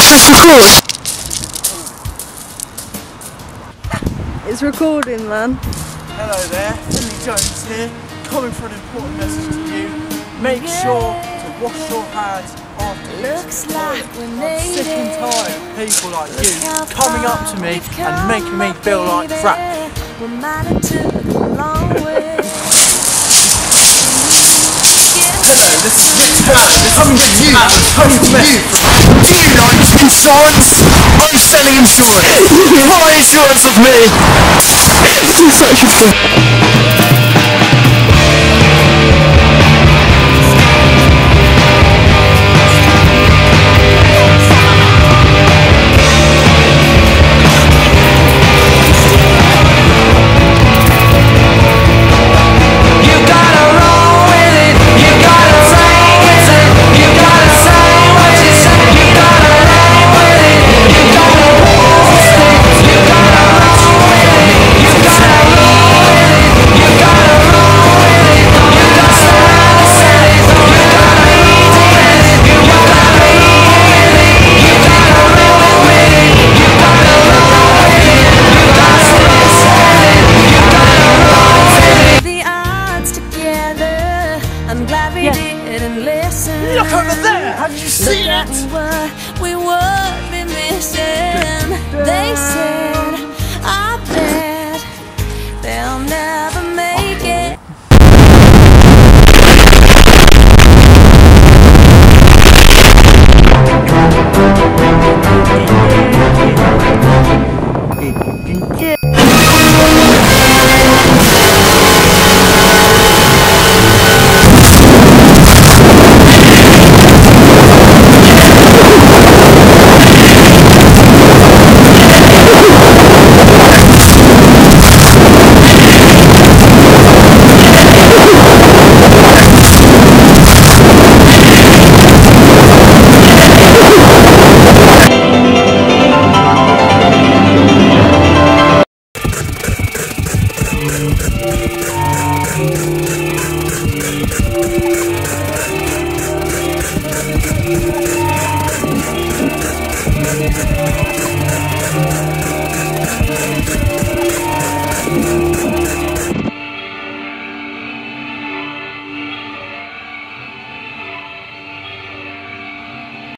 Press record. It's recording, man. Hello there, Finley Jones here, coming for an important message to you. Make sure to wash your hands after eating. I'm sick and tired of people like you coming up to me and making me feel like crap. Hello, this is coming to you. Do you like insurance? I'm selling insurance. Buy insurance with me. You're such a I'm glad we didn't listen. Look over there! Have you seen it? What we would be missing. They said, I bet they'll never make it. Thank you.